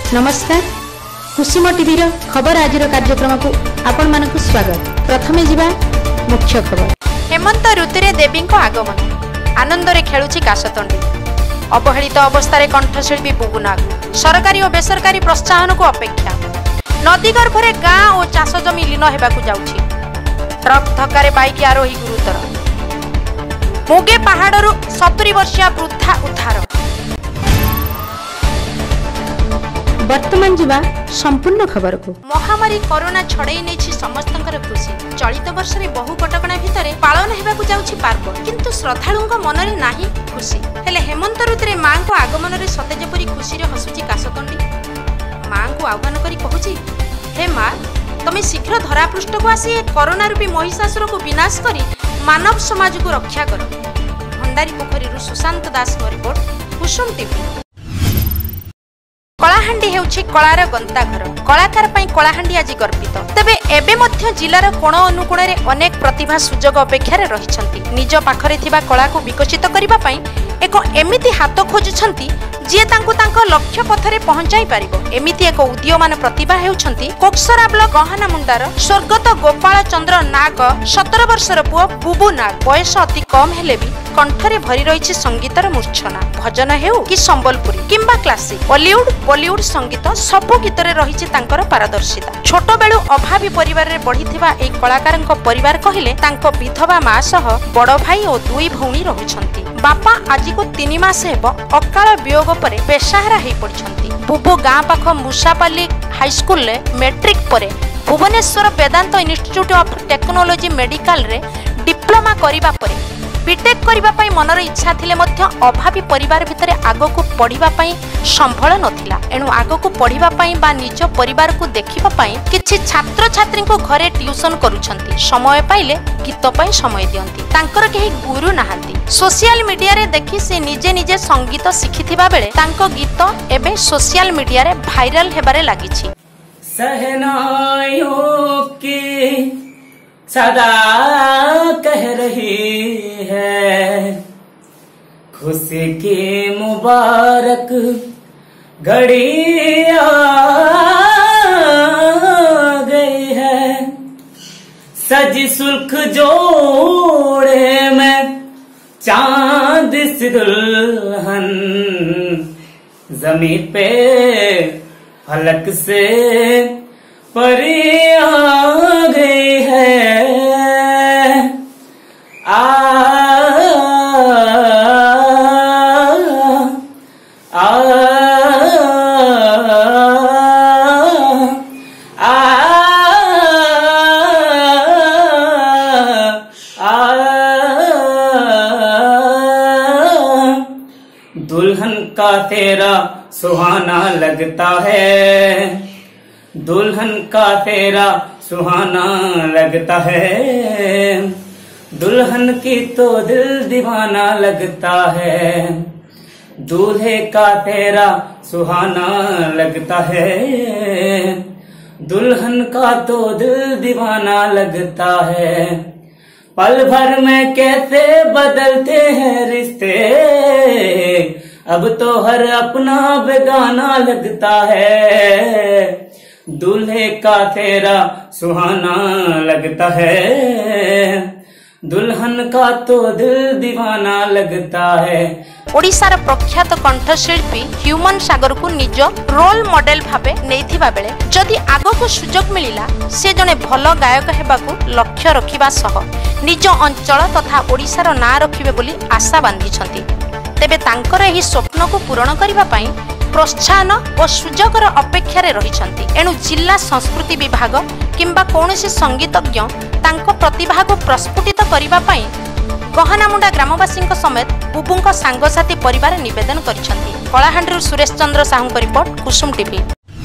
नमस्कार कुसुम टीवी खबर आज कार्यक्रम को आपण मानक स्वागत। प्रथमे जीवा मुख्य खबर। हेमंत ऋतुरे देवींको आगमन आनंदरे खेलुछि कासतंडी। अवहेलित अवस्था कंठशिल्पी बुबुनाग सरकारी और बेसरकारी प्रोत्साहन को अपेक्षा। नदी गर्भरे गाँ और चाष जमी लीन हेबाकु जाउछि। ट्रक धक्कारे बाइक आरोही गुरुतर। मोगे पहाड़रू 70 वर्षीय वृद्धा उद्धार। वर्तमान जीवा संपूर्ण खबर को। महामारी कोरोना छड़ाई नहीं समस्तंकर खुशी। चलित वर्ष रे बहु कटकणा भितर पालन हेबाकु जाउछि पर्व, किंतु श्रद्धालुंक मनरे नाही खुशी। हेले हेमंत ऋतुरे मां को आगमन रे सते जेपरि खुशी रे हसुछि कासतंडी। मां को आह्वान करी कहूछि, हे मां तमे शीघ्र धरापृष्ठ को आसी कोरोना रूपी महिषासुर को विनाश करी मानव समाज को रक्षा करो। Bhandari Pokhari Sushant Das no report, Kusum TV. Kalahandi हेउछि कलार गंताघर। कलाकार पई कलाहांडी आज गर्वित। तबे एबे मध्य जिलार कोण अनुकोण रे अनेक प्रतिभा सुजोग अपेक्षा रे रहिछंती। निज पाखरे थिबा कला को विकसित करिबा पई एक एमिति हाथ खोजुछंती जे तांको तांको लक्ष्य पथरे पहुंचाई पारिबो। एमिति एक उदीयमान प्रतिभा हेउछंती कोक्सरा ब्लॉक गहना मुंडार स्वर्गत गोपाल चंद्र नाग 17 वर्षर पुओ बुबू नाग। बयस अति कम हेले भी कंठरे भरी रहिछि संगीतर मूर्छना। भजन हेउ कि संबलपुरी किंबा क्लासिक बॉलीवुड संगीत सबु गीतरे रहिछि तांकर पारदर्शिता। छोट बेलु अभावी परिवार रे बढ़िथिबा एई कलाकारंक परिवार कहिले तांको विधवा मां सह बड़ भाई और 2 भौणी रहुछंती। बापा आज को 3 मास हेब अकाल वियोग परे बेसहारा हे पड़छंती। बुबू गाँ पाख मुसापाली हाई स्कूल ले मैट्रिक परे Bhubaneswar Vedanta institute of technology medical रे डिप्लोमा करिबा परे बीटेक करिबा पई मनर इच्छा थिले मध्य अभावी परिवार भितरे आगो को पढ़िबा पई संभल नथिला। एणु आगो को पढ़िबा पई बा निज परिवार को देखिबा पई किछि छात्र छात्री को घरे ट्यूशन करूछंती। समय पाइले गीत पई समय दियंती। तांकर केही गुरु नाहांती। सोशल मीडिया रे देखि से निजे निजे संगीत शिखिथिबा बेले तांको गीत एबे सोशल मीडिया रे भाइरल हेबारे लागिछि। सहनाइयों की सदा कह रही है, खुशी की मुबारक घड़ी आ गई है। सजी सुल्ख जोड़े में चांद सी दुल्हन, जमी पे फलक से परी आ गई है। आ आ दुल्हन का तेरा सुहाना लगता है, दुल्हन का तेरा सुहाना लगता है। दुल्हन की तो दिल दीवाना लगता है, दूल्हे का तेरा सुहाना लगता है। दुल्हन का तो दिल दीवाना लगता है। पल भर में कैसे बदलते हैं रिश्ते, अब तो हर अपना बेगाना लगता है। दूल्हे का तेरा सुहाना लगता है, दुल्हन का तो दिल दीवाना लगता है। ओडिशार प्रख्यात कंठशिल्पी ह्यूमन सागर को निज रोल मॉडल भाबे नेइथिबा बेले जदि आगो सुजोग मिलिला से जने भल गायक हेबाकू लक्ष्य रखिबा सह निज अंचल तथा ओडिशार ना रखिबे बोली आशा बांधिछंती। तेबे तांकर एही स्वप्न को पूरण करिबा पई प्रोत्साहन और सुजोगर अपेक्षा रे रहिछंती। एणु जिला संस्कृति विभाग किंबा कौनसी संगीतज्ञ तांको प्रतिभा को प्रस्फुटित करिबा पई गहनामुंडा ग्रामवासी समेत बुबुंक सांगसाथी परिवार निवेदन करिछंती। कलाहांडीर सुरेश चंद्र साहू रिपोर्ट, कुसुम टीवी।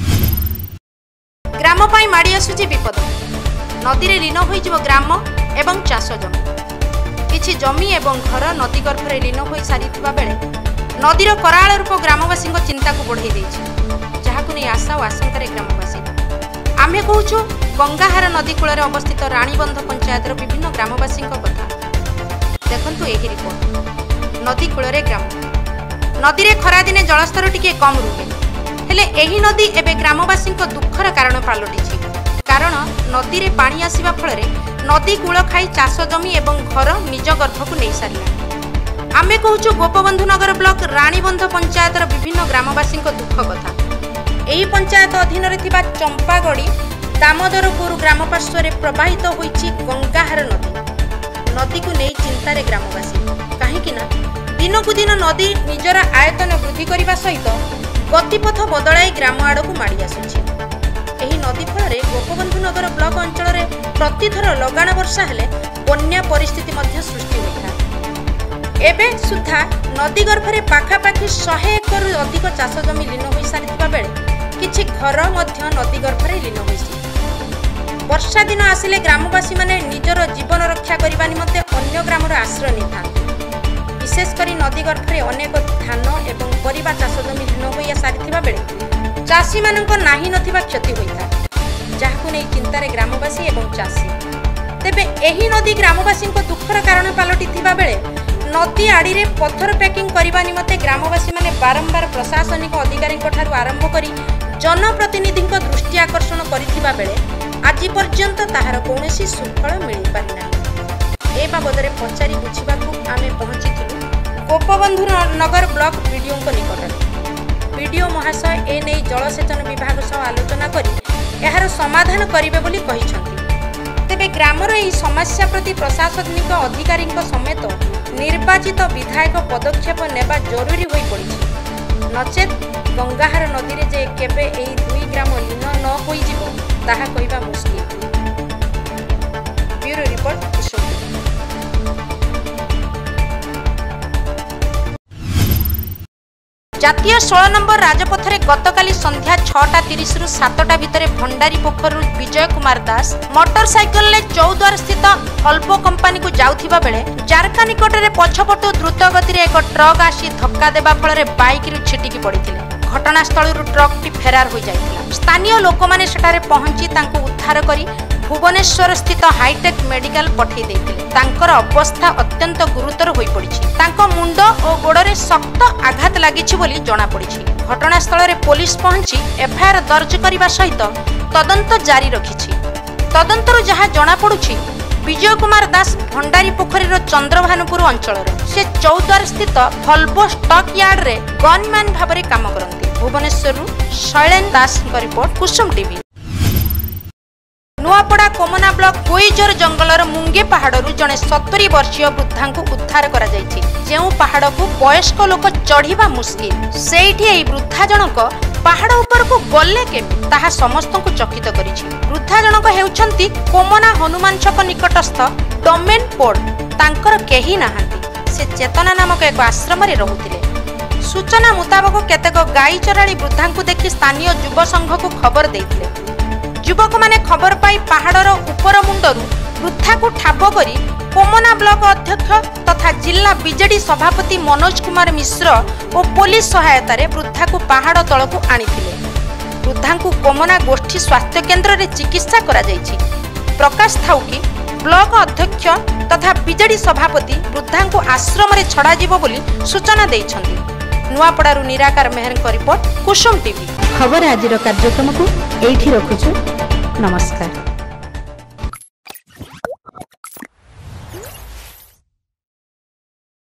ग्राम पई माड़ी आसुची विपद। नदी रे लीन होई जिवो ग्राम एवं चाष जमी। किछि जमी एवं घर नदी गर्भरे लीन होई सारिथिबा बेले नदीर कराल रूप ग्रामवासी चिंता को बढ़ाई देछि, जहाकु नै आशा और आशंकार ग्रामवासी। आमे कहूछु गंगाहार नदी कूल अवस्थित राणीबंध पंचायत विभिन्न ग्रामवासी कथा देखंतु एही रिपोर्ट। नदी कूल ग्राम नदी रे खरा दिने जलस्तर टिके कम रुहे, हेले एही नदी एबे ग्रामवासी दुखर कारण पलटिछि। कारण नदी रे पानी आसीबा फଳରେ नदी कूल खाई चाष जमी एवं घर निज गर्भक नहीं सारा। आमे कहूछु गोपबंधुनगर ब्लॉक रानीबंध पंचायतर विभिन्न ग्रामवासी दुख कथा। एही पंचायत अधीन रे थिबा चंपागड़ी दामोदरपुर ग्राम पार्श्व प्रवाहित होईछि गंगाहार नदी। नदी को नहीं चिंतार ग्रामवासी कहीं दिनकू दिन नदी निजर आयतन वृद्धि करने सहित गतिपथ बदलाई ग्राम आड़ को माड़ी आसुछि। एही नदी फल गोपबंधुनगर ब्लॉक अंचल प्रतिथर लगाण वर्षा हेले बन्या परिस्थिति मध्य सृष्टि होता। एबे सुधा नदी गर्भरे पाखापाखि 100 एकड़ अधिक चाष जमी लीन हो सारी बेले किछि घर मध्य नदी गर्भरे लीन होइछि। वर्षा दिन आसिले ग्रामवासी माने निजर जीवन रक्षा करने निमंते अन्य ग्रामर आश्रय नहीं। विशेषकर नदी गर्भरे अनेक धान एवं परिबा चाष जमी लीन हो सारी बेले चाषी मानक नाही नथिबा क्षति होता, जहाकु नै चिंतारे ग्रामवासी एवं चाषी। तेबे एही नदी ग्रामवासी दुखर कारण पलटिथिबा बेले नदी आड़ी रे पत्थर पैकिंग करने निमंते ग्रामवासी माने बारंबार प्रशासनिक अधिकारी ठारू आरंभ करी जनप्रतिनिधि दृष्टि आकर्षण करथिबा बेले आज पर्यंत ताहार कौनसी सुफल मिल पारि नाही। ए बाबद पचारि बुझिबाकू आमे पहुंचीथिलु गोपबंधुनगर ब्लॉक वीडियो निकट। वीडियो महाशय ए नहीं जलसेचन विभाग सह आलोचना करी एहार समाधान करिवे बोली कहिसंती। तेबे ग्रामर एही समस्या प्रति प्रशासनिक अधिकारी समेत निर्वाचित विधायक पदक्षेप नेबा जरूरी होई पड़िछि। नचेत गंगाहार नदी रे जे केबे एही दुई ग्राम लीन न होई जिवो ताहा कहिबा मुश्किल। Bureau report Kusum. जातीय 16 नंबर राजपथरे गतकाली संध्या 6:30 रु 7टा भितर भंडारी पोखर विजय कुमार दास मोटरसाइकल ले चौद्वार स्थित अल्पो कंपनी को जाउथिबा बेले जारका निकटरे पछपटु द्रुत गति रे एक ट्रक आसी धक्का देबा फଳରେ बाइक रु छिटिकी पड़िथिले। घटनास्थल रु ट्रक टी फेरार हो जाइथिला। स्थानीय लोक माने सेठारे पहुंची तांको उद्धार करी भुवनेश्वर स्थित हाईटेक मेडिकल पठै दैथिले। तांकर अवस्था अत्यंत गुरुतर होई पड़िछि। तांको मुंड और गोड़रे शक्त आघात लागिछि बोली जणा पड़िछि। घटनास्थल रे पुलिस पहुंची एफआईआर दर्ज करबा सहित तदंत जारी रखिछि। तदंतरु जहा जणा पड़ुछि विजय कुमार दास भंडारी पोखरीर चंद्रभानुपुर अंचल से चौद्वार स्थित भल्वो स्टॉक यार्ड रे गनमैन भाबरे काम करंती। Bhubaneswar Sailen Das report Kusum TV. Nuapada Komna block कोईजर जंगलर मुंगे पहाड़रू जड़े 70 वर्षीय वृद्धा को उद्धार करा जायछि। जेउ पहाड़ को वयस्क लोक चढ़ीबा मुश्किल सेठी एई वृद्धा जनक पहाड़ ऊपर को गले केमि ताहा समस्त को चकित करिछि। वृद्धा जनक हेउछंती कोमना हनुमान छक निकटस्थ डोमेन पोड। तांकर केही नाहांती। से चेतना नामक एक आश्रम रे रहुतिले। सूचना मुताबक केतेक गाई चराली वृद्धा को देखि स्थानीय युवा संघ को खबर देइथिले। युवक माने खबर पाई पहाड़र ऊपर मुंडरू वृद्धा को ठाब करी कोमना ब्लॉक अध्यक्ष तथा जिला बीजेडी सभापति मनोज कुमार मिश्र और पुलिस सहायता रे वृद्धा को पहाड़ तल को आनिथिले। वृद्धा को कोमना गोष्ठी स्वास्थ्य केन्द्र रे चिकित्सा करा जायछि। प्रकाश थाउ कि ब्लॉक अध्यक्ष तथा बीजेडी सभापति वृद्धा को आश्रम रे छड़ा जीवो बोली सूचना दैछन्ति। नुआपड़ारू निराकार मेहर को रिपोर्ट कुसुम टीवी। खबर आजिर कार्यक्रम को एठी रखुछु। नमस्कार।